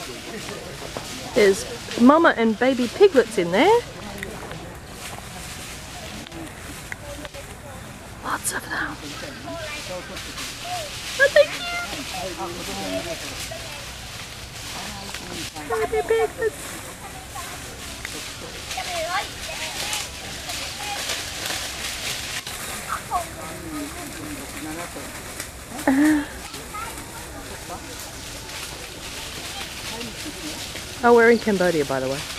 There's mama and baby piglets in there. Lots of them. Aren't they cute? Baby piglets. Oh, we're in Cambodia, by the way.